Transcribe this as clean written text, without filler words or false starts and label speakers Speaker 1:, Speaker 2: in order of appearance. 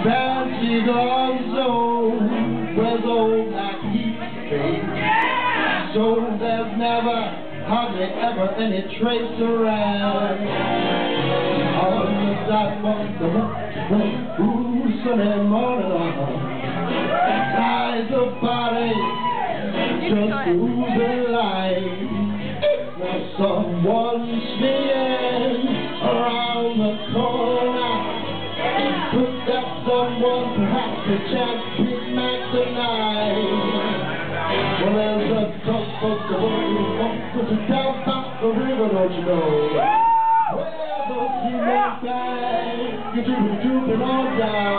Speaker 1: Fancy gone so, where's old black heat, babe? So there's never, hardly ever any trace around. On the sidewalk, the ooh, Sunday morning on. Lies a body, just oozing light. Now someone's sneaking around the corner. Could that someone perhaps a chance Big Mac tonight? Well, there's a couple of who want to down by the river, don't you know? Where the cement bag, you're drooping all down.